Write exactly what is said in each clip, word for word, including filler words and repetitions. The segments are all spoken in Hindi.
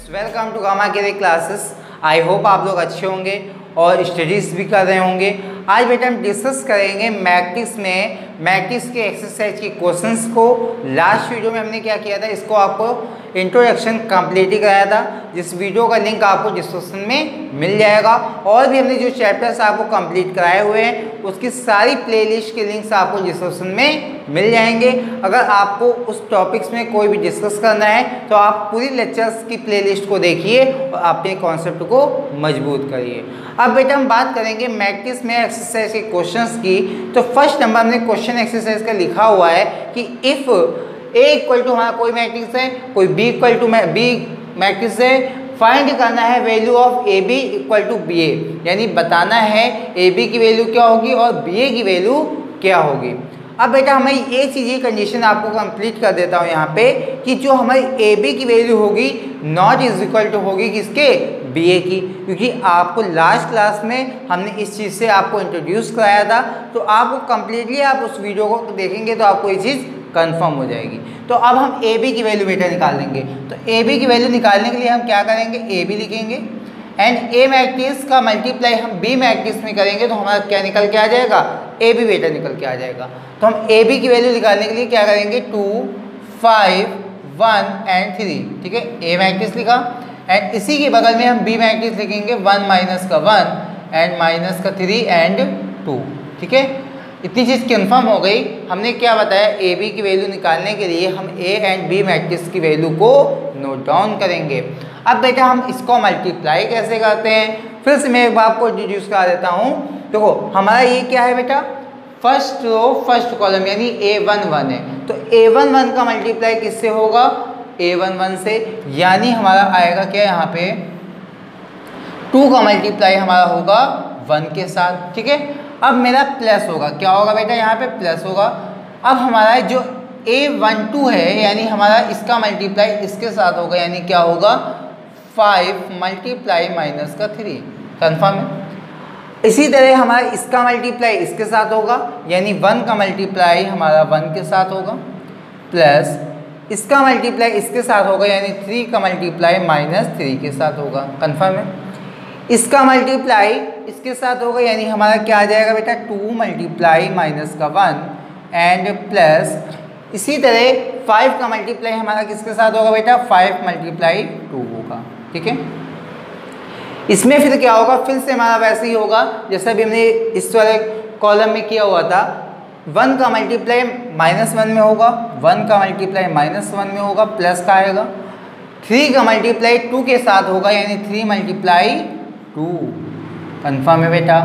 फ्रेंड्स, वेलकम टू गामा केरे क्लासेस। आई होप आप लोग अच्छे होंगे और स्टडीज़ भी कर रहे होंगे। आज बेटा हम डिस्कस करेंगे मैट्रिक्स में मैट्रिक्स के एक्सरसाइज के क्वेश्चंस को। लास्ट वीडियो में हमने क्या किया था, इसको आपको इंट्रोडक्शन कंप्लीट ही कराया था, जिस वीडियो का लिंक आपको डिस्क्रिप्शन में मिल जाएगा। और भी हमने जो चैप्टर्स आपको कंप्लीट कराए हुए हैं उसकी सारी प्लेलिस्ट के लिंक्स आपको डिस्क्रिप्शन में मिल जाएंगे। अगर आपको उस टॉपिक्स में कोई भी डिस्कस करना है तो आप पूरी लेक्चर्स की प्लेलिस्ट को देखिए और अपने कॉन्सेप्ट को मजबूत करिए। अब बेटा हम बात करेंगे मैट्रिक्स में एक्सरसाइज के क्वेश्चंस की। तो फर्स्ट नंबर हमने क्वेश्चन एक्सरसाइज का लिखा हुआ है कि इफ ए इक्वल टू हमारा कोई मैट्रिक्स है, कोई B equal to B matrix है, फाइंड करना है value of A B equal to B A, यानी बताना है ए बी की वैल्यू क्या होगी और बी ए की वैल्यू क्या होगी। अब बेटा हमें ये चीज़ ये कंडीशन आपको कंप्लीट कर देता हूँ यहाँ पे कि जो हमारी ए बी की वैल्यू होगी नॉट इज इक्वल टू होगी किसके, बी ए की, क्योंकि आपको लास्ट क्लास में हमने इस चीज़ से आपको इंट्रोड्यूस कराया था। तो आपको कम्प्लीटली आप उस वीडियो को देखेंगे तो आपको ये चीज़ कंफर्म हो जाएगी। तो अब हम ए बी की वैल्यू बेटा निकाल लेंगे। तो ए बी की वैल्यू निकालने के लिए हम क्या करेंगे, ए बी लिखेंगे एंड ए मैट्रिक्स का मल्टीप्लाई हम बी मैट्रिक्स में करेंगे तो हमारा क्या निकल के आ जाएगा, ए बी बेटा निकल के आ जाएगा। तो हम ए बी की वैल्यू निकालने के लिए क्या करेंगे, two five one and three, ठीक है, ए मैट्रिक्स लिखा एंड इसी के बगल में हम बी मैट्रिक्स लिखेंगे वन माइनस का वन एंड माइनस का थ्री एंड टू, ठीक है। इतनी चीज़ कन्फर्म हो गई। हमने क्या बताया, ए बी की वैल्यू निकालने के लिए हम ए एंड बी मैट्रिक्स की वैल्यू को नोट डाउन करेंगे। अब बेटा हम इसको मल्टीप्लाई कैसे करते हैं, फिर से मैं एक बार आपको इंट्रोड्यूस करा देता हूँ। देखो हमारा ये क्या है बेटा, फर्स्ट रो फर्स्ट कॉलम यानी ए वन वन है, तो ए वन वन का मल्टीप्लाई किससे होगा, ए वन वन से, यानी हमारा आएगा क्या, यहाँ पे टू का मल्टीप्लाई हमारा होगा वन के साथ, ठीक है। अब मेरा प्लस होगा, क्या होगा बेटा, यहाँ पे प्लस होगा। अब हमारा जो ए वन टू है यानी हमारा इसका मल्टीप्लाई इसके साथ होगा, यानी क्या होगा, फाइव मल्टीप्लाई माइनस का थ्री, कन्फर्म है। इसी तरह हमारा इसका मल्टीप्लाई इसके साथ होगा, यानी वन का मल्टीप्लाई हमारा वन के साथ होगा, प्लस इसका मल्टीप्लाई इसके साथ होगा, यानी थ्री का मल्टीप्लाई माइनस थ्री के साथ होगा, कन्फर्म है। इसका मल्टीप्लाई इसके साथ होगा, यानी हमारा क्या आ जाएगा बेटा, टू मल्टीप्लाई माइनस का वन एंड प्लस इसी तरह फाइव का मल्टीप्लाई हमारा किसके साथ होगा बेटा, फाइव मल्टीप्लाई टू होगा, ठीक है। इसमें फिर क्या होगा, फिर से हमारा वैसे ही होगा जैसा भी हमने इस वाले कॉलम में किया हुआ था। वन का मल्टीप्लाई माइनस वन में होगा, वन का मल्टीप्लाई माइनस वन में होगा, प्लस का आएगा। थ्री का मल्टीप्लाई टू के साथ होगा, यानी थ्री मल्टीप्लाई टू, कन्फर्म है बेटा।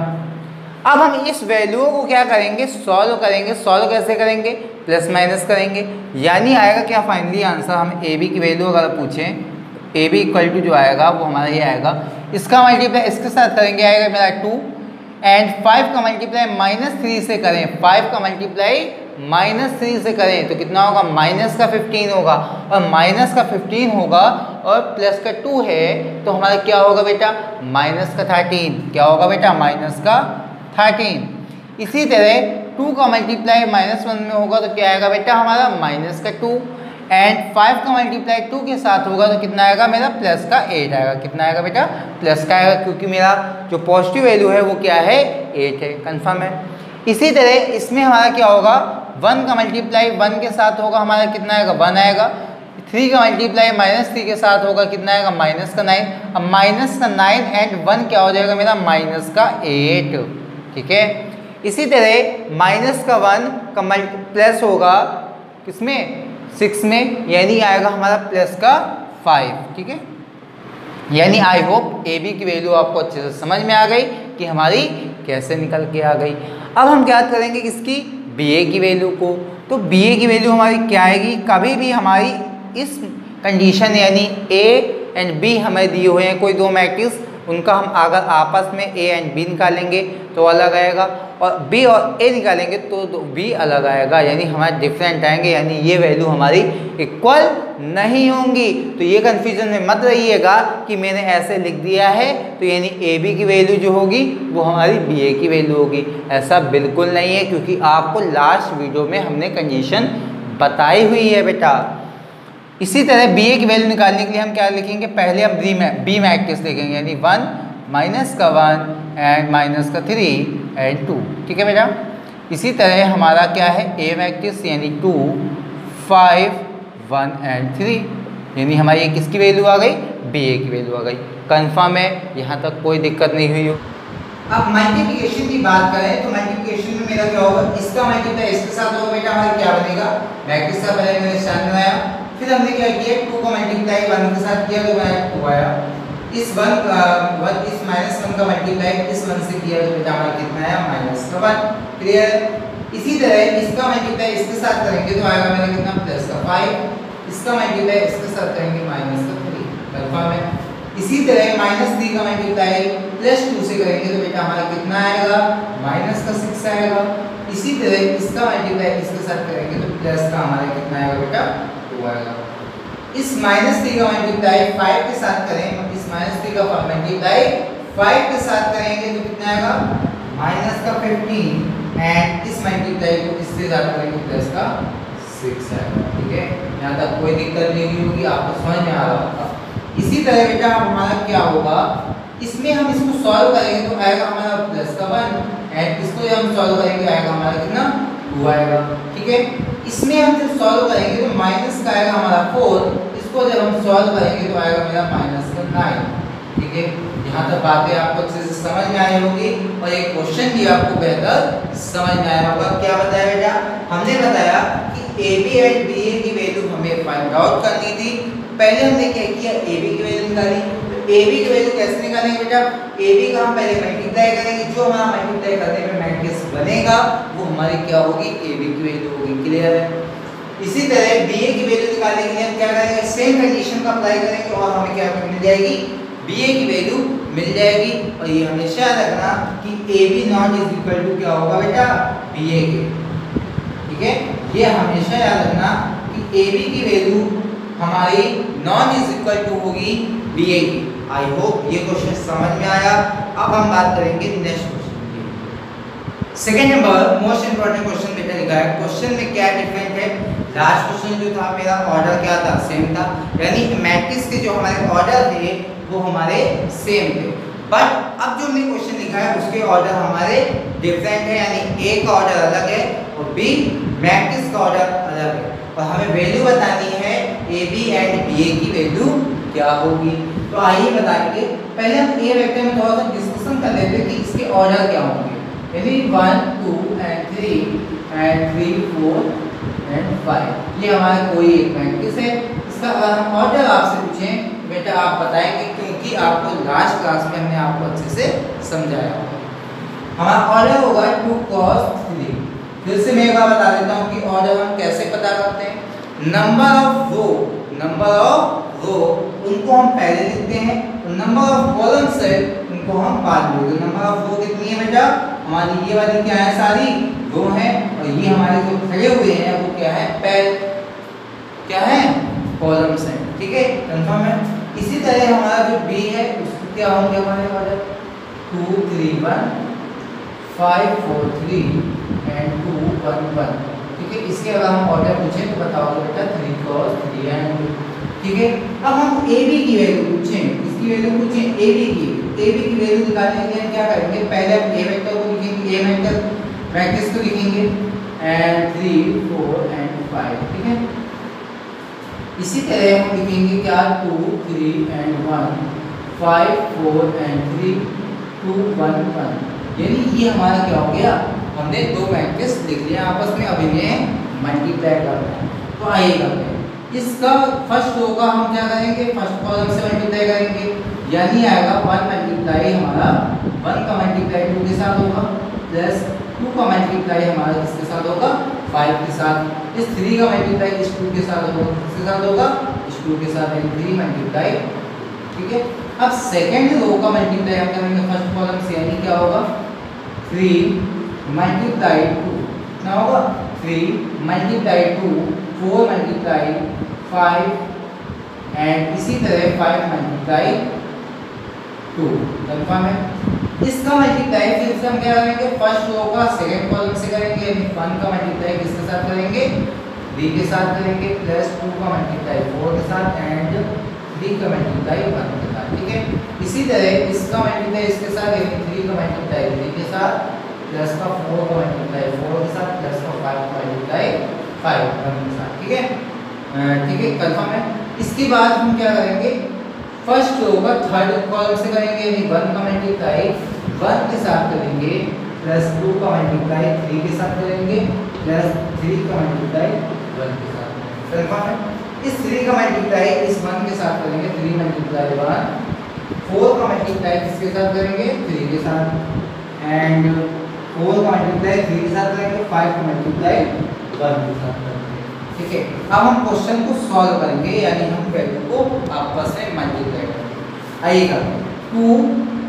अब हम इस वैल्यू को क्या करेंगे, सॉल्व करेंगे। सॉल्व कैसे करेंगे, प्लस माइनस करेंगे, यानी आएगा क्या, फाइनली आंसर हम ए बी की वैल्यू अगर पूछें, ए बी इक्वल टू जो आएगा वो हमारा ये आएगा, इसका मल्टीप्लाई इसके साथ करेंगे आएगा मेरा टू एंड फाइव का मल्टीप्लाई माइनस थ्री से करें, फाइव का मल्टीप्लाई माइनस थ्री से करें तो कितना होगा, माइनस का फिफ्टीन होगा, और माइनस का फिफ्टीन होगा और प्लस का टू है तो हमारा क्या होगा बेटा, माइनस का थर्टीन, क्या होगा बेटा, माइनस का थर्टीन। इसी तरह टू का मल्टीप्लाई माइनस वन में होगा तो क्या आएगा बेटा हमारा, माइनस का टू एंड फाइव का मल्टीप्लाई टू के साथ होगा तो कितना आएगा मेरा, प्लस का एट आएगा, कितना आएगा बेटा, प्लस का आएगा, क्योंकि मेरा जो पॉजिटिव वैल्यू है वो क्या है, एट है, कन्फर्म है। इसी तरह इसमें हमारा क्या होगा, वन का मल्टीप्लाई वन के साथ होगा हमारा कितना आएगा, वन आएगा। थ्री का मल्टीप्लाई माइनस थ्री के साथ होगा कितना आएगा, माइनस का नाइन। अब माइनस का नाइन एंड वन क्या हो जाएगा मेरा, माइनस का एट, ठीक है। इसी तरह माइनस का वन का मल्टी प्लस होगा किसमें, सिक्स में, यानी आएगा हमारा प्लस का फाइव, ठीक है। यानी आई होप ए बी की वैल्यू आपको अच्छे से समझ में आ गई कि हमारी कैसे निकल के आ गई। अब हम क्या करेंगे किसकी, बी ए की वैल्यू को। तो बी ए की वैल्यू हमारी क्या आएगी, कभी भी हमारी इस कंडीशन यानी ए एंड बी हमें दिए हुए हैं कोई दो मैट्रिक्स, उनका हम अगर आपस में ए एंड बी निकालेंगे तो अलग आएगा, और बी और ए निकालेंगे तो बी अलग आएगा, यानी हमारे डिफरेंट आएंगे, यानी ये वैल्यू हमारी इक्वल नहीं होंगी। तो ये कन्फ्यूजन में मत रहिएगा कि मैंने ऐसे लिख दिया है तो यानी ए बी की वैल्यू जो होगी वो हमारी बी ए की वैल्यू होगी, ऐसा बिल्कुल नहीं है, क्योंकि आपको लास्ट वीडियो में हमने कंडीशन बताई हुई है बेटा। इसी तरह बी ए की वैल्यू निकालने के लिए हम क्या लिखेंगे, पहले हम बी बी मैट्रिक्स लिखेंगे, यानी वन माइनस का वन एंड माइनस का थ्री एंड टू। ठीक है बेटा। इसी तरह हमारा क्या है, ए मैट्रिक्स यानी two five one and three, यानी हमारी ये किसकी वैल्यू आ गई, बी ए की वैल्यू आ गई। कंफर्म है, यहाँ तक कोई दिक्कत नहीं हुई हो। अब मल्टीप्लिकेशन की बात करें तो मल्टीप्लिकेशन में मेरा क्या होगा, इसका मल्टीप्लाई इसके साथ होगा बेटा, हमारा क्या बनेगा, मैट्रिक्स का पहले मैंने स्टैंड बनाया, फिर हमने क्या किया, टू को मल्टीप्लाई वन के साथ किया तो मैं टू आया, इस वन का वन इस माइनस वन का मल्टीप्लाई इस वन से किया तो बेटा हमारा कितना आया, माइनस का वन। क्लियर। इसी तरह इसका मल्टीप्लाई इसके साथ करेंगे तो आएगा मेरा कितना, प्लस का फाइव, इसका मल्टीप्लाई इसके साथ करेंगे माइनस का थ्री। कंफर्म है। इसी तरह माइनस थ्री का मल्टीप्लाई प्लस टू से करेंगे तो बेटा हमारा कितना आएगा, माइनस का सिक्स आएगा। इसी तरह इसका मल्टीप्लाई इसके साथ करेंगे तो प्लस का हमारा कितना आएगा बेटा, टू आएगा। इस माइनस थ्री का मल्टीप्लाई फाइव के साथ करें, इस माइनस थ्री का मल्टीप्लाई फाइव के साथ करेंगे तो कितना आएगा, माइनस का फिफ्टीन एंड इस मल्टीप्लाई को इससे ज्यादा करेंगे प्लस का सिक्स आएगा। ठीक है, यहाँ तक कोई दिक्कत नहीं होगी, आपको समझ में आ रहा होगा। इसी तरह बेटा हमारा क्या होगा, इसमें हम इसको सॉल्व करेंगे तो आएगा हमारा प्लस का वन एंड इसको जब हम सॉल्व करेंगे आएगा हमारा कितना, टू आएगा। ठीक है। इसमें हम जब सॉल्व करेंगे तो माइनस का आएगा हमारा फोर, इसको जब हम सॉल्व करेंगे तो आएगा मेरा माइनस का नाइन। ठीक है, यहाँ तक बातें आपको अच्छे से समझ में आई होगी और एक क्वेश्चन भी आपको बेहतर समझ में आया होगा। क्या बताया बेटा, हमने बताया कि A B and B A की वैल्यू हमें फाइंड आउट करनी थी। पहले हमने क्या किया, ए बी की वैल्यू निकाली। तो ए बी की वैल्यू कैसे निकालेंगे बेटा, ए बी का हम पहले मल्टीप्लाई करेंगे, जो हमारा मल्टीप्लाई करने में मैट्रिक्स बनेगा वो हमारी क्या होगी, ए बी की वैल्यू होगी। क्लियर है। इसी तरह बी ए की वैल्यू निकालने के लिए हम क्या करेंगे, सेम कंडीशन का अप्लाई करेंगे और हमें क्या मिल जाएगी, बी ए की वैल्यू मिल जाएगी। और ये हमेशा याद रखना कि A B not is equal to क्या होगा बेटा, बी ए के। ठीक है, ये हमेशा याद रखना कि ए बी की वैल्यू हमारी नॉन इज इक्वल टू होगी बी ए की। आई होप ये क्वेश्चन समझ में आया। अब हम बात करेंगे नेक्स्ट क्वेश्चन की। Second number most important question बेटा लिखा है। क्वेश्चन में क्या डिफरेंट है, लास्ट क्वेश्चन जो था मेरा ऑर्डर क्या था, सेम था, यानी मैट्रिक्स के जो हमारे ऑर्डर थे वो हमारे सेम थे, बट अब जो हमने क्वेश्चन लिखा है उसके ऑर्डर हमारे डिफरेंट है, यानी ए का ऑर्डर अलग है और बी मैट्रिक्स का ऑर्डर अलग है और हमें वैल्यू बतानी है A B and B A की वैल्यू क्या होगी। तो आइए बताएंगे। पहले हम ए वेक्टर में थोड़ा सा डिस्कशन कर लेते हैं कि इसके ऑर्डर क्या होंगे, यानी one two and three and three four and five, ये हमारा कोई एक मैट्रिक्स है। इसका अगर हम ऑर्डर आपसे पूछें बेटा आप बताएंगे, क्योंकि आपको लास्ट क्लास में हमने आपको अच्छे से समझाया होगा। हमारा ऑर्डर होगा टू क्रॉस थ्री। फिर से मैं एक बार बता देता हूँ कि ऑर्डर हम कैसे पता करते हैं। Number of row, number of row उनको हम पहले लिखते हैं और नंबर ऑफ कॉलम्स है उनको हम बाद में लिखते हैं। नंबर ऑफ रो कितनी है बेटा, हमारी ये वाली क्या है, सारी रो है और ये हमारे जो खड़े हुए हैं वो क्या है, पहले क्या है, कॉलम्स हैं। ठीक है, कंफर्म है। इसी तरह हमारा जो बी है उसको क्या होंगे हमारे order, two three one five four three and two one one. ठीक है, इसके अगर हम ऑर्डर पूछें तो बताओगे बेटा three cross three and two. ठीक है, अब हम ए बी की वैल्यू पूछें, इसकी वैल्यू पूछें ए बी की। ए बी की वैल्यू निकालने के लिए हम क्या करेंगे, पहले हम ए वेक्टर को लिखेंगे, ए वेक्टर मैट्रिक्स को लिखेंगे and three four and five. ठीक है, इसी तरह हम लिखेंगे क्या, two three and one five four and three two one one, यानी ये हमारा क्या हो गया, हमने दो मैट्रिक्स लिख लिया आपस में, अब इन्हें मल्टीप्लाई करना है। तो आइए करते हैं। इसका फर्स्ट रो का हम क्या करेंगे, फर्स्ट कॉलम से मल्टीप्लाई करेंगे, यानी आएगा वन मल्टीप्लाई हमारा वन का मल्टीप्लाई टू के साथ होगा प्लस टू का मल्टीप्लाई हमारा किसके साथ होगा, फाइव के साथ। इस थ्री का मल्टीप्लाई इस टू के साथ होगा, किसके साथ होगा, इस टू के साथ, यानी थ्री मल्टीप्लाई। ठीक है, अब सेकंड रो का मल्टीप्लाई हम करेंगे फर्स्ट कॉलम से, यानी क्या होगा, थ्री मल्टीप्लाई टू, क्या होगा, three multiply two, four multiply five and इसी तरह फाइव मल्टीप्लाई टू। कंफर्म है। इसका मल्टीप्लाई फिर से हम क्या करेंगे, फर्स्ट रो का सेकंड कॉलम से करेंगे, यानी वन का मल्टीप्लाई किसके साथ करेंगे, थ्री के साथ करेंगे प्लस टू का मल्टीप्लाई फोर के साथ एंड थ्री का मल्टीप्लाई वन के साथ, ठीक है। इसी तरह इसका मल्टीप्लाई इसके साथ यानी थ्री का मल्टीप्लाई थ्री के साथ प्लस का फोर का मल्टीप्लाई फोर के साथ प्लस का फाइव का मल्टीप्लाई फाइव वन के साथ, ठीक है। ठीक है, कंफर्म है। इसके बाद हम क्या करेंगे, फर्स्ट रो का थर्ड कॉलम से करेंगे यानी वन का मल्टीप्लाई वन के साथ करेंगे प्लस टू का मल्टीप्लाई थ्री के साथ करेंगे प्लस थ्री का मल्टीप्लाई वन के साथ, कंफर्म है। इस थ्री का मल्टीप्लाई इस वन के साथ करेंगे, थ्री मल्टीप्लाई वन, फोर का मल्टीप्लाई किसके साथ करेंगे, थ्री के साथ एंड फोर का मल्टीप्लाई थ्री के साथ करेंगे, फाइव का मल्टीप्लाई वन के साथ करेंगे, ठीक है। अब हम क्वेश्चन को सॉल्व करेंगे यानी हम वैल्यू को आपस में मल्टीप्लाई करेंगे। आइएगा, टू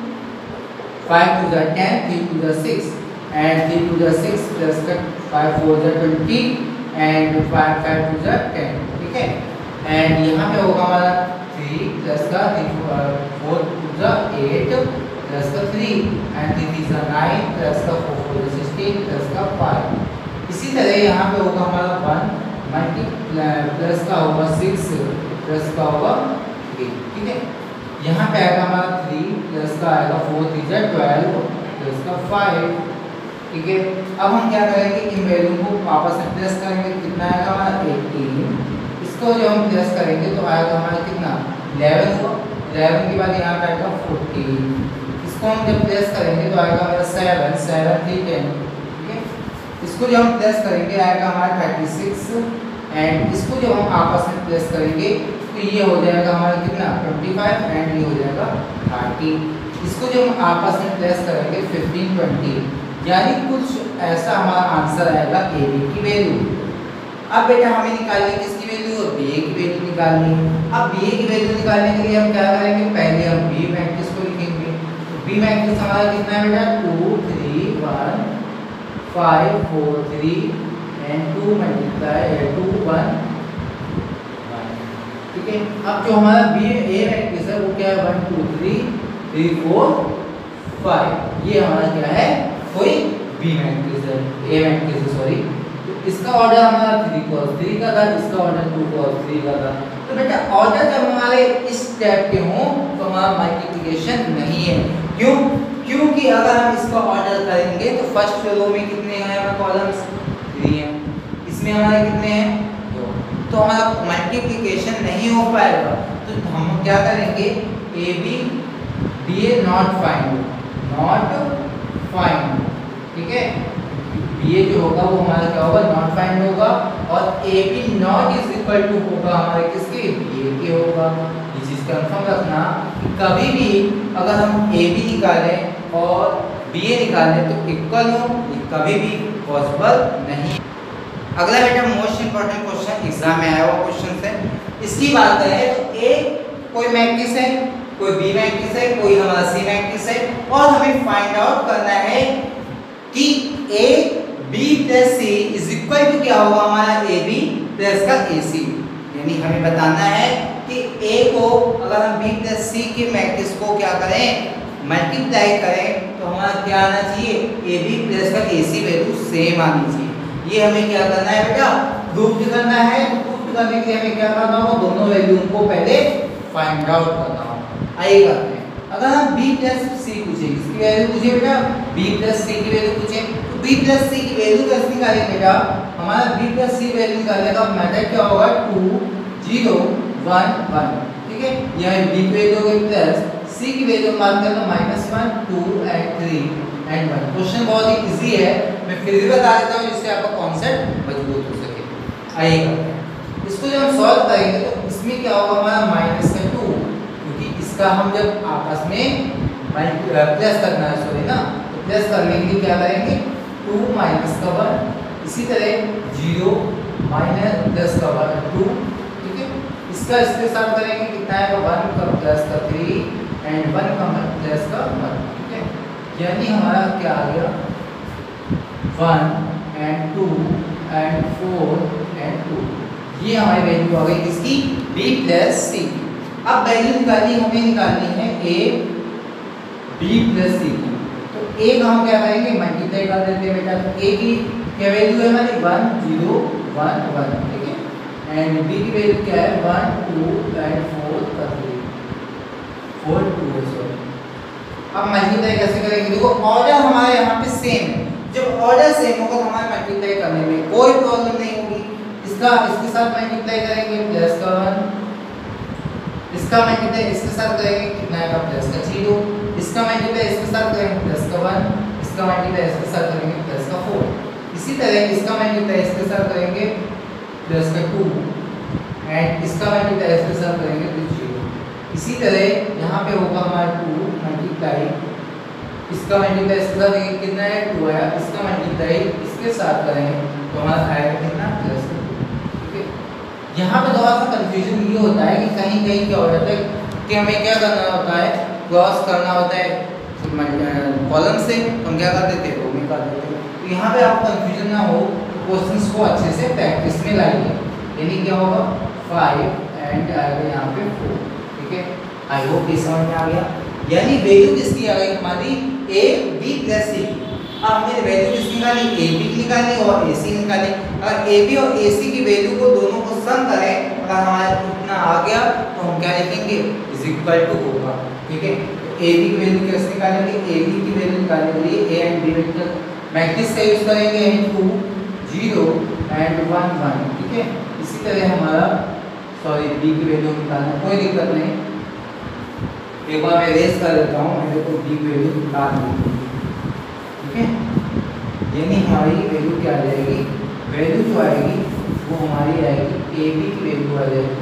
फाइव टू ज़ा टेन, थ्री टू ज़ा सिक्स एंड थ्री टू ज़ा सिक्स प्लस का फाइव फोर ज़ा twenty and five five two ज़ा टेन, ठीक है। एंड यहाँ पे होगा हमारा थ्री प्लस का फोर टू ज़ा एट प्लस का थ्री एंड थ्री थ्री ज़ा नाइन प्लस का फोर फोर ज़ा सिक्सटीन प्लस का फाइव। इसी तरह यहाँ पे होगा हमारा वन मल्टी प्लस का होगा सिक्स प्लस का होगा थ्री, ठीक है। यहाँ पे आएगा हमारा थ्री प्लस का आएगा फोर थ्री ज़ा ट्वेल्व प्लस का फाइव, ठीक है। अब हम क्या करेंगे, इन वैल्यू को वापस में प्लस करेंगे, कितना आएगा हमारा एटीन। इसको जो हम प्लस करेंगे तो आएगा हमारा कितना इलेवन को, इलेवन के बाद यहाँ पे आएगा फोर्टीन। इसको हम जब प्लस करेंगे तो आएगा हमारा सेवन, सेवन थ्री टेन, ठीक है। इसको जब हम प्लस करेंगे आएगा हमारा थर्टी सिक्स एंड इसको जब हम आपस में प्लस करेंगे तो ये हो जाएगा हमारा कितना ट्वेंटी फाइव एंड ये हो जाएगा थर्टी। इसको जब हम आपस में प्लस करेंगे फिफ्टीन ट्वेंटी, यानी कुछ ऐसा हमारा आंसर आएगा ए बी की वैल्यू। अब बेटा हमें निकालनी किसकी वैल्यू, बी ए की वैल्यू निकालनी है। अब बी ए की वैल्यू निकालने के लिए हम क्या करेंगे, पहले हम बी मैट्रिक्स को लिखेंगे। तो बी मैट्रिक्स हमारा कितना है बेटा, two three one five four three and two multiply two one, ठीक है। अब जो हमारा बी ए मैट्रिक्स है वो क्या है, one two three three four five, ये हमारा क्या है, कोई बी मैट्रिक्स है, ए मैट्रिक्स है सॉरी। तो इसका ऑर्डर हमारा थ्री क्रॉस थ्री का था, इसका ऑर्डर टू क्रॉस थ्री का था। तो बेटा ऑर्डर जब हमारे इस टाइप के हों तो हमारा मल्टीप्लिकेशन नहीं है, क्यों, क्योंकि अगर हम इसका ऑर्डर करेंगे तो फर्स्ट रो में कितने हैं हमारे कॉलम्स, थ्री हैं, इसमें हमारे कितने हैं, दो, तो हमारा मल्टीप्लिकेशन नहीं हो पाएगा। तो हम क्या करेंगे, A B D A not find, not find, ठीक है। बी ए जो होगा वो हमारा क्या होगा, नॉट फाइंड होगा और A B not is equal to होगा हमारे किसके, बी ए के होगा। ये चीज़ कंफर्म रखना कि कभी भी अगर हम ए बी निकालें और बी ए निकालें तो इक्वल हो, ये कभी भी पॉसिबल नहीं। अगला बेटा मोस्ट इंपॉर्टेंट क्वेश्चन एग्जाम में आया हुआ क्वेश्चन है, इसकी बात करें तो ए कोई मैट्रिक्स है, कोई बी मैट्रिक्स है, कोई हमारा सी मैट्रिक्स है और हमें फाइंड आउट करना है कि A B plus C is equal to क्या होगा हमारा, ए बी प्लस का ए सी। यानी हमें बताना है कि ए को अगर हम बी प्लस सी के मैट्रिक्स को क्या करें, मल्टीप्लाई करें तो हमारा क्या आना चाहिए, ए बी प्लस का ए सी वैल्यू सेम आनी चाहिए। ये हमें क्या करना है बेटा, प्रूफ करना है। तो प्रूफ करने के लिए हमें क्या करना होगा, दोनों वैल्यू को पहले फाइंड आउट करना होगा। आइए करते हैं, अगर हम b प्लस सी पूछे, इसकी वैल्यू पूछे बेटा, b प्लस सी की वैल्यू पूछे तो b प्लस सी की वैल्यू कैसे निकालेंगे बेटा, हमारा b प्लस सी वैल्यू निकालने का मेथड क्या होगा, टू जीरो वन वन, ठीक है। यहाँ b की वैल्यू होगी प्लस, c की वैल्यू मार्क करना minus one two and three and one. Question बहुत ही इजी है, मैं फिर भी बता देता हूँ जिससे आपका कॉन्सेप्ट मजबूत हो सके। आइए करते हैं, इसको जब हम सॉल्व करेंगे तो इसमें क्या होगा हमारा माइनस का टू, क्योंकि इसका हम जब आपस में प्लस करना है सॉरी ना, तो प्लस करने के लिए क्या करेंगे, टू माइनस का वन, इसी तरह जीरो माइनस प्लस का वन टू, ठीक है। इसका इसके साथ करेंगे कितना है, वन का प्लस का थ्री एंड वन का प्लस का वन, ठीक है। यानी हमारा क्या आ गया, one and two and four and two, ये हमारी वैल्यू आ गई किसकी, b प्लस सी। अब वैल्यू निकालनी हमें निकालनी है a b प्लस सी की, तो a का हम क्या करेंगे, मल्टीप्लाई कर देते हैं बेटा। तो a की क्या वैल्यू है हमारी, वन जीरो वन वन, ठीक है। एंड बी की वैल्यू क्या है, वन टू एंड फोर का थ्री, फोर टू है सॉरी। अब मल्टीप्लाई कैसे करेंगे, देखो ऑर्डर हमारे यहाँ पे सेम है, जब ऑर्डर सेम होगा तो हमारे मल्टीप्लाई करने में कोई प्रॉब्लम नहीं होगी। इसका इसके साथ मल्टीप्लाई करेंगे प्लस का वन, इसका मल्टीप्लाई इसके साथ करेंगे कितना आएगा प्लस का जीरो, इसका मल्टीप्लाई इसके साथ करेंगे प्लस का वन, इसका मल्टीप्लाई इसके साथ करेंगे प्लस का फोर, इसी तरह इसका मल्टीप्लाई इसके साथ करेंगे प्लस का टू एंड इसका मल्टीप्लाई इसके साथ करेंगे तो जीरो। इसी तरह यहाँ पे होगा हमारा टू मल्टीप्लाई इसका मल्टीप्लाई इसके साथ करेंगे कितना है टू आया, इसका मल्टीप्लाई इसके साथ करेंगे तो हमारा आएगा कितना प्लस का टू, ठीक है। यहाँ पे थोड़ा सा कंफ्यूजन ये होता है कि कहीं कहीं क्या हो जाता है कि हमें क्या करना होता है, क्रॉस करना होता है कॉलम से, तो हम क्या कर देते हैं रो में कर देते हैं। तो यहाँ पे आपको कंफ्यूजन ना हो तो क्वेश्चंस को अच्छे से प्रैक्टिस में लाइए, यानी क्या होगा फाइव एंड आएगा यहाँ पे फोर, ठीक है। आई होप ये समझ में आ गया, यानी वैल्यू किसकी आ गई हमारी ए बी प्लस सी। अब हमने वैल्यू किसकी निकाली, ए बी की निकाली और ए सी निकाली। अगर ए बी और ए सी की वैल्यू को दोनों को सम करें, अगर हमारा इतना आ गया तो हम क्या लिखेंगे इज इक्वल टू होगा, ठीक है। ए बी की वैल्यू कैसे निकालेंगे, ए बी की वैल्यू निकालने के लिए A and B vector matrix का यूज करेंगे, यानी two zero and one one, ठीक है। इसी तरह हमारा सॉरी बी की वैल्यू निकालना कोई दिक्कत नहीं, एक बार मैं रेस कर देता हूँ, मेरे को बी की वैल्यू निकाल दी, ठीक है। यानी हमारी वैल्यू क्या आ जाएगी, वैल्यू जो आएगी वो हमारी आएगी ए बी की वैल्यू आ जाएगी,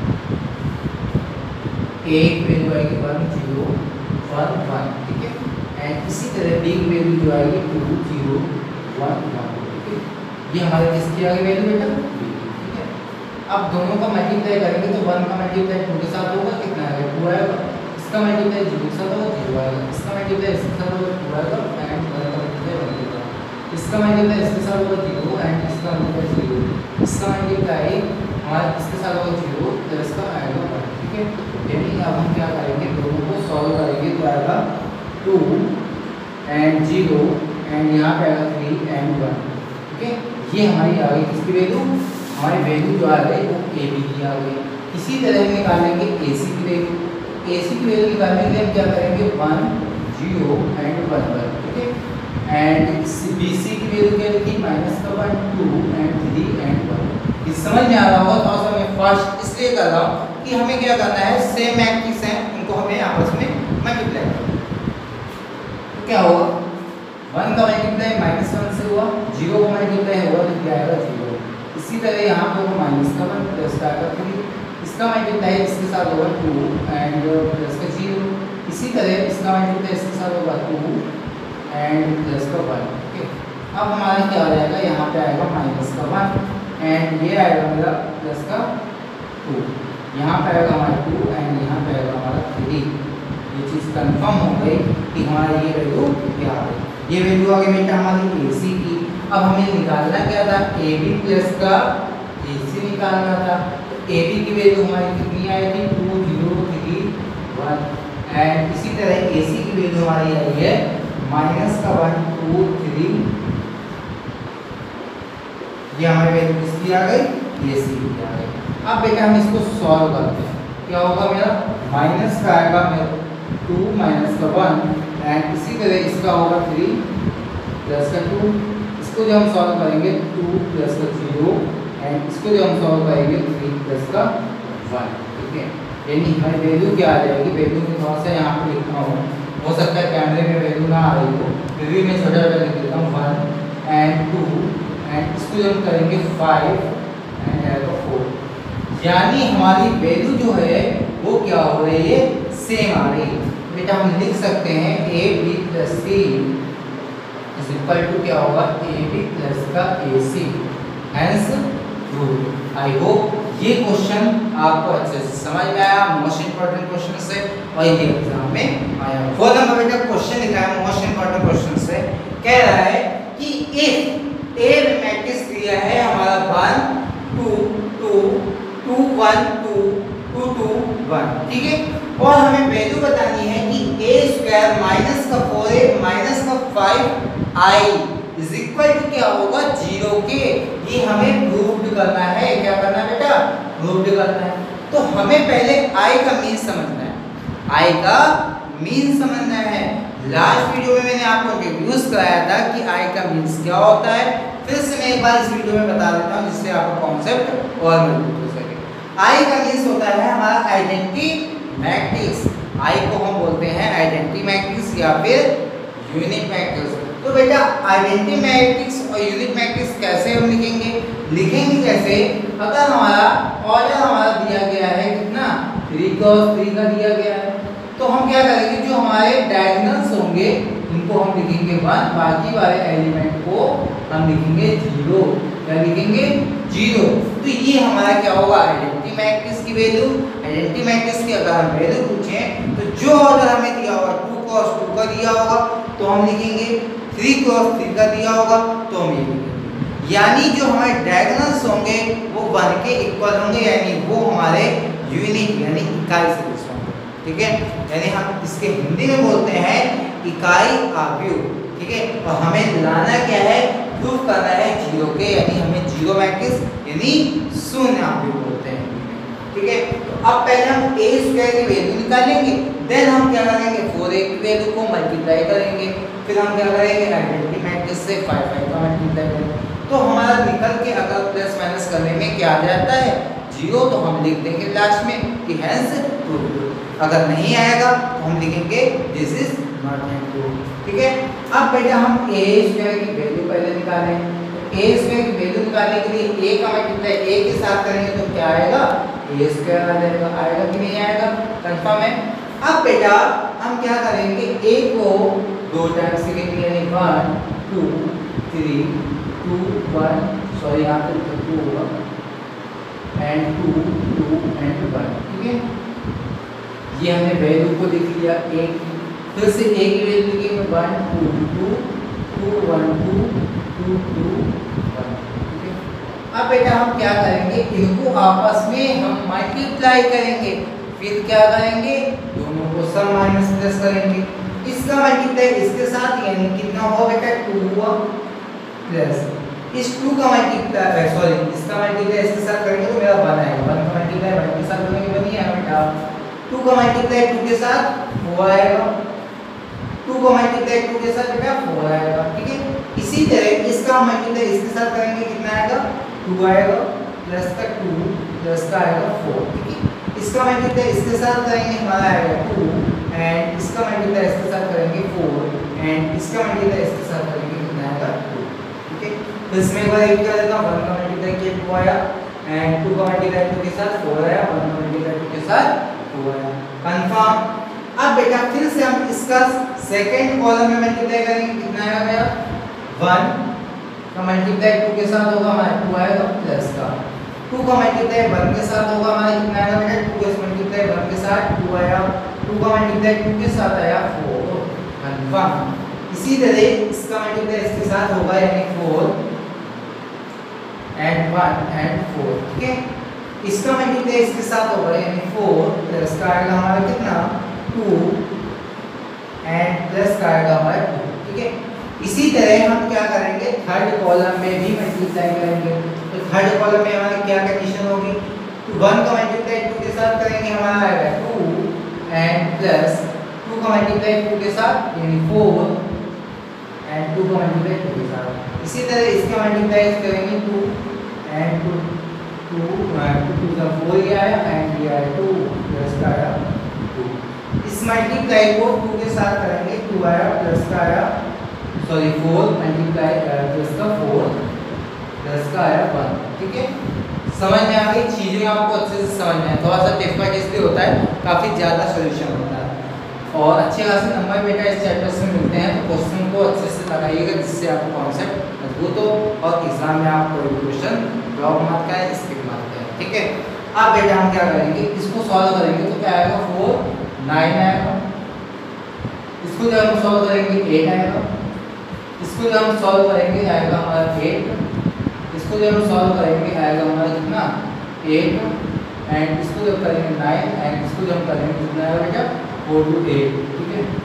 ए की वैल्यू आएगी वन जीरो वन वन, ठीक है। एंड इसी तरह बी की वैल्यू जो आएगी टू जीरो वन वन, ठीक है। ये हमारे किसकी आ गई वैल्यू बेटा, ठीक है। अब दोनों का मल्टीप्लाई करेंगे तो वन का मल्टीप्लाई टू के साथ होगा कितना आएगा टू आएगा, इसका मल्टीप्लाई जीरो के साथ होगा जीरो आएगा, इसका मल्टीप्लाई इसके साथ होगा टू आएगा एंड वन का मल्टीप्लाई वन आएगा, इसका मल्टीप्लाई इसके साथ होगा जीरो एंड इसका मल्टीप्लाई जीरो, इसका मल्टीप्लाई हमारा इसके साथ होगा जीरो तो इसका आएगा वन, ठीक है। यानी अब हम क्या करेंगे, दोनों को सॉल्व करेंगे तो आएगा टू एंड जीरो एंड यहाँ पे आएगा थ्री एंड वन, ठीक है। ये हमारी आ गई किसकी वैल्यू, हमारी वैल्यू जो आ गई वो ए बी की आ गई। इसी तरह हम निकालेंगे ए सी की वैल्यू, ए सी की वैल्यू निकालने के लिए हम क्या करेंगे one zero and one one, ठीक है। एंड बी सी की वैल्यू क्या लिखी माइनस का one two and three and one. ये समझ में आ रहा होगा, थोड़ा सा मैं फास्ट इसलिए कर रहा हूँ कि हमें क्या करना है, सेम मैट्रिक्स हैं उनको हमें आपस में मल्टीप्लाई करना है। तो क्या होगा, वन का मल्टीप्लाई माइनस वन से हुआ, जीरो का मल्टीप्लाई हुआ तो क्या आएगा जीरो, इसी तरह यहाँ पे होगा माइनस का वन प्लस का आएगा थ्री, इसका मल्टीप्लाई इसके साथ होगा टू एंड प्लस का जीरो, इसी तरह इसका मल्टीप्लाई इसके साथ होगा टू एंड प्लस का वन, ठीक है। अब हमारा क्या आ जाएगा, यहाँ पे आएगा माइनस का वन एंड ये आएगा मेरा प्लस का टू, यहाँ पे आएगा हमारा टू एंड यहाँ पे आएगा हमारा थ्री। ये चीज़ कंफर्म हो गई कि हमारा ये वैल्यू क्या आ गई, ये वैल्यू आ गई बेटा हमारी ए सी की। अब हमें निकालना क्या था, ए बी प्लस का ए सी निकालना था। तो ए बी की वैल्यू हमारी कितनी आई थी, two zero three one and इसी तरह ए सी की वैल्यू हमारी आई है माइनस का वन टू थ्री, ये हमारी वैल्यू किसकी आ गई, ए सी की आ गई। अब बेटा हम इसको सॉल्व करते हैं, क्या होगा मेरा माइनस का आएगा मेरा टू माइनस का वन एंड इसी तरह इसका होगा थ्री प्लस का टू, इसको जो हम सॉल्व करेंगे टू प्लस का जीरो एंड इसको जो हम सॉल्व करेंगे थ्री प्लस का वन, ठीक है। यानी हमारी वैल्यू क्या आ जाएगी, वैल्यू में थोड़ा सा यहाँ पे लिखना हो हो सकता है कैमरे में वैल्यू ना आ रही हो, फिर भी मैं छोटा छोटा लिख देता हूँ वन एंड टू एंड इसको जो हम करेंगे फाइव एंड आएगा फोर, यानी हमारी वैल्यू जो है वो क्या हो रही है, सेम आ रही है। बेटा हम लिख सकते हैं A B plus C is equal to क्या होगा, ए बी प्लस का A C, hence proved. I hope ये क्वेश्चन आपको अच्छे से समझ में आया, मोस्ट इंपॉर्टेंट क्वेश्चन से और ये एग्जाम में आया। फोर नंबर बेटा क्वेश्चन लिखा है मोस्ट इंपॉर्टेंट क्वेश्चन से, कह रहा है कि इफ ए मैट्रिक्स दिया है हमारा one two two two one two two two one, ठीक है, और हमें वैल्यू बतानी है कि ए स्क्वायर माइनस का फोर ए माइनस का five I is equal to क्या होगा जीरो के। ये हमें प्रूव्ड करना है। क्या करना है बेटा? प्रूव्ड करना है। तो हमें पहले i का मीन समझना है। i का मीन समझना है। लास्ट वीडियो में मैंने आपको इंट्रोड्यूस कराया था कि i का मीन्स क्या होता है। फिर से मैं एक बार इस वीडियो में बता देता हूँ जिससे आपका कॉन्सेप्ट और मजबूत हो सके। i का मीन्स होता है हमारा आइडेंटिटी मैट्रिक्स। i को हम बोलते हैं आइडेंटिटी मैट्रिक्स या फिर यूनिट मैट्रिक्स। तो बेटा आइडेंटिटी मैट्रिक्स और यूनिट मैट्रिक्स कैसे हम लिखेंगे? लिखेंगे कैसे? अगर हमारा ऑर्डर हमारा दिया गया है कितना, थ्री क्रॉस थ्री का दिया गया है, तो हम क्या करेंगे, जो हमारे डायगोनल्स होंगे उनको हम लिखेंगे वन, बाकी वाले एलिमेंट को हम लिखेंगे जीरो। क्या लिखेंगे? जीरो। तो ये हमारा क्या होगा? आइडेंटिटी मैट्रिक्स की वैल्यू। आइडेंटिटी मैट्रिक्स की अगर हम वैल्यू पूछें तो जो ऑर्डर हमें दिया होगा टू क्रॉस टू का दिया होगा तो हम लिखेंगे, थ्री क्रॉस थ्री का दिया होगा तो हम ये लिखेंगे। यानी जो हमारे डायगोनल्स होंगे वो वन के इक्वल होंगे, यानी वो हमारे यूनिट यानी इकाई सदिश होंगे। ठीक है, यानी हम इसके हिंदी में बोलते हैं इकाई आव्यूह। ठीक है, और हमें लाना क्या है? प्रूफ करना है जीरो के, यानी हमें जीरो मैट्रिक्स यानी शून्य आव्यूह बोलते हैं। ठीक है, तो अब पहले हम ए स्क्वायर की वैल्यू निकालेंगे, देन हम क्या करेंगे, फोर ए की वैल्यू को मल्टीप्लाई करेंगे, फिर हम क्या करेंगे, आइडेंटिटी मैट्रिक्स से फाइव फाइव का मल्टीप्लाई करेंगे। तो हमारा निकल के अगर प्लस माइनस करने में क्या आ जाता है? जीरो। तो हम लिख देंगे लास्ट में कि हेंस ट्रू। अगर नहीं आएगा तो हम लिखेंगे दिस इज नॉट ट्रू। ठीक है, अब बेटा हम ए स्क्वायर की वैल्यू पहले निकालें। ए स्क्वायर की वैल्यू निकालने के लिए ए का मल्टीप्लाई ए के साथ करेंगे तो क्या आएगा? ए स्क्वायर आ जाएगा। आएगा कि नहीं आएगा? कंफर्म है। अब बेटा हम क्या करेंगे, ए को दो टाइम्स लिखेंगे, यानी one two three, two one, sorry यहाँ पे टू होगा, and two two and one. ठीक है, ये हमने वैल्यू को लिख लिया ए की। फिर से ए की वैल्यू लिखेंगे one two two two one two two two one. ठीक है, अब बेटा हम क्या करेंगे, इनको आपस में हम मल्टीप्लाई करेंगे, फिर क्या करेंगे, दोनों को सम माइनस प्लस करेंगे। इसका मल्टीप्लाई इसके साथ, यानी कितना होगा बेटा? टू हुआ, प्लस इस टू का मल्टीप्लाई सॉरी इसका मल्टीप्लाई इसके साथ करेंगे तो मेरा वन आएगा। वन का मल्टीप्लाई वन के साथ करेंगे वन ही आएगा बेटा। टू का मल्टीप्लाई टू के साथ फोर आएगा, टू का मल्टीप्लाई टू के साथ बेटा फोर आएगा। ठीक है, इसी तरह इसका मल्टीप्लाई इसके साथ करेंगे, कितना आएगा? टू आएगा, प्लस का टू, प्लस का आएगा फोर। ठीक है, इसका मल्टीप्लाई इसके साथ करेंगे, हमारा आएगा टू, एंड इसका मल्टीप्लाई इसके साथ करेंगे फोर, एंड इसका मल्टीप्लाई इसके साथ करेंगे, कितना आएगा? टू। ठीक है, तो इसमें एक बार एक कर देता हूँ, वन का मल्टीप्लाई किया टू आया, एंड टू का मल्टीप्लाई टू के साथ फोर आया, वन का मल्टीप्लाई टू के साथ फोर आया। कंफर्म। अब बेटा फिर से हम इसका सेकंड कॉलम में मल्टीप्लाई करेंगे, कितना आएगा मेरा? वन का मल्टीप्लाई टू के साथ होगा हमारा टू आएगा, प्लस का टू का मल्टीप्लाई वन के साथ होगा हमारा, कितना आएगा बेटा? टू का मल्टीप्लाई वन के साथ टू आया, टू का मल्टीप्लाई टू के साथ आया फोर। कंफर्म। इसी तरह इसका मल्टीप्लाई इसके साथ होगा, यानी four and one and four. ठीक है, इसका मल्टीप्लाई इसके साथ होगा, यानी फोर, प्लस का आएगा हमारा कितना? टू, एंड प्लस का आएगा हमारा टू। ठीक है, इसी तरह हम क्या करेंगे, थर्ड कॉलम में भी मल्टीप्लाई करेंगे। तो थर्ड कॉलम में हमारी क्या कंडीशन होगी? वन का मल्टीप्लाई टू के साथ करेंगे, हमारा आएगा टू, एंड प्लस टू का मल्टीप्लाई टू के साथ यानी फोर, एंड टू का मल्टीप्लाई टू के साथ। इसी तरह इसका मल्टीप्लाई करेंगे two, and two two two two का फोर ही आया, एंड ये आया टू, प्लस का आया टू। इस मल्टीप्लाई को टू के साथ करेंगे, टू आया, प्लस का आया सॉरी फोर, मल्टीप्लाई प्लस का फोर, प्लस का आया वन। ठीक है, समझ में आ गई चीज़ें? आपको अच्छे से समझ में आए। थोड़ा सा डिफिकल्ट इसलिए होता है, काफ़ी ज़्यादा सोल्यूशन होता है, और अच्छे खासे नंबर बेटा इस चैप्टर से मिलते हैं। तो क्वेश्चन को अच्छे से लगाइएगा जिससे आपको कॉन्सेप्ट मजबूत हो और एग्जाम में आप कोई क्वेश्चन ड्रॉप मत करें, स्किप मत करें। ठीक है, अब बेटा हम क्या करेंगे, इसको सॉल्व करेंगे तो क्या आएगा? फोर नाइन आएगा, इसको जब हम सॉल्व करेंगे एट आएगा, इसको जब हम सॉल्व करेंगे आएगा हमारा एट, इसको जब हम सॉल्व करेंगे आएगा हमारा कितना? एट, एंड इसको जब करेंगे नाइन, एंड इसको जब करेंगे कितना आएगा बेटा? Four two eight. ठीक है,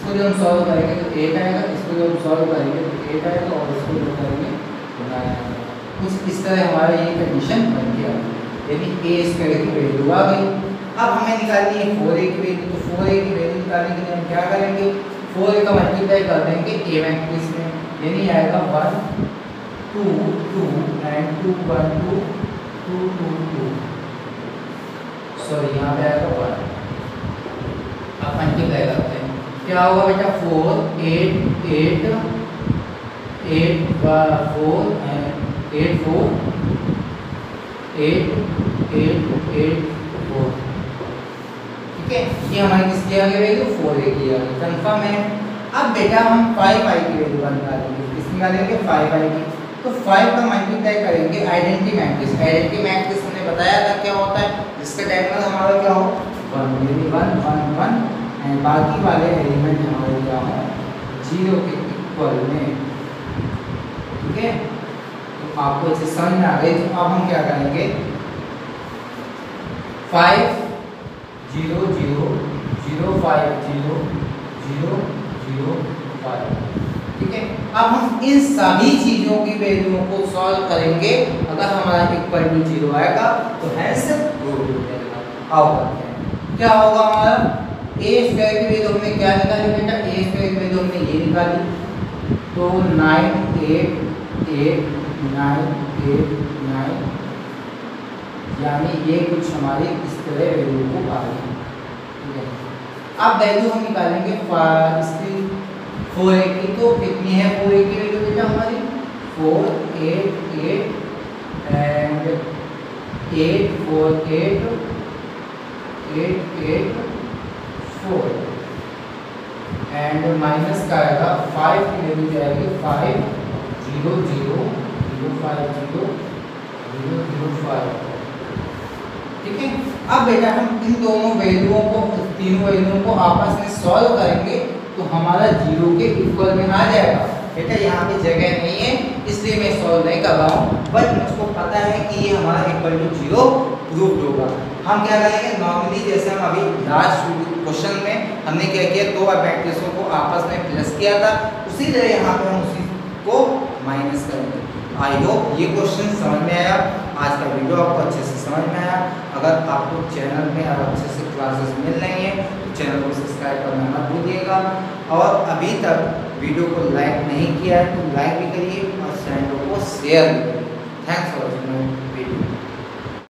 इसको जो हम सॉल्व करेंगे तो एट आएगा, इसको जो हम सॉल्व करेंगे तो एट आएगा और इसको जो करेंगे तो नाइन आएगा। कुछ इस तरह हमारा ये कंडीशन बन गया, यानी ए स्क्वायर की वैल्यू आ गई। अब हमें निकालनी है फोर ए की वैल्यू, तो फोर ए की वैल्यू निकालने के लिए हम क्या करेंगे, फोर ए का मल्टीप्लाई कर देंगे ए मैट्रिक्स में, यानी आएगा one two two and two one two two two two, sorry यहाँ पे आएगा वन। अब मल्टीप्लाई करते हैं, क्या होगा बेटा, four eight eight eight four eight four eight eight eight four, ठीक है। ये हमारी किसकी आ गई वैल्यू, फोर ए की आ गई, कंफर्म है। अब बेटा हम फाइव आई की वैल्यू निकालेंगे, किस निकालेंगे, फाइव आई की। तो फाइव का मल्टीप्लाई करेंगे आइडेंटिटी मैट्रिक्स, आइडेंटिटी मैट्रिक्स हमने बताया था क्या होता है, जिसका डायगोनल हमारा क्या हो, वन, यानी वन वन वन एंड बाकी वाले एलिमेंट हमारे क्या हो, जीरो के इक्वल में, ठीक है। तो आपको इसे समझ में आ गई। तो अब हम क्या करेंगे, five zero zero zero five zero zero zero five, ठीक है। अब हम इन सभी चीजों की वैल्यूओं को सॉल्व करेंगे, अगर हमारा इक्वल टू जीरो आएगा तो हैंस रूट हो जाएगा। आओ करते हैं, क्या होगा हमारा, ए स्क्वायर की वैल्यू हमने क्या निकाली बेटा, ए स्क्वायर की वैल्यू हमने ये निकाली, तो nine eight eight nine eight nine, यानी ये कुछ हमारी इस तरह वैल्यू को आ गई, ठीक है। अब वैल्यू हम निकालेंगे इसकी फोर ए की, तो कितनी है फोर ए की वैल्यू बेटा हमारी, four eight eight and eight four eight eight eight four and minus का आएगा फाइव की वैल्यू जाएगी five zero zero zero five zero zero zero five, ठीक है। अब बेटा हम इन दोनों वैल्यूओं को, तीनों वैल्यूओं को आपस में सॉल्व करेंगे तो हमारा जीरो के इक्वल में आ जाएगा। बेटा यहाँ पे जगह नहीं है इसलिए मैं सॉल्व नहीं कर रहा हूँ, बट मुझको पता है कि ये हमारा इक्वल टू जीरो प्रूव्ड होगा। हम क्या करेंगे, नॉर्मली जैसे हम अभी लास्ट क्वेश्चन में हमने क्या किया, दो मैट्रिक्सों को आपस में प्लस किया था, उसी तरह यहाँ पे हम उसी को माइनस करेंगे। आई होप ये क्वेश्चन समझ में आया, आज का वीडियो आपको अच्छे से समझ में आया। अगर आपको चैनल में अब अच्छे से क्लासेस मिल रही हैं तो चैनल को सब्सक्राइब करना मत भूलिएगा, और अभी तक वीडियो को लाइक नहीं किया है तो लाइक भी करिए और चैनल को शेयर भी करिए। Thanks for watching.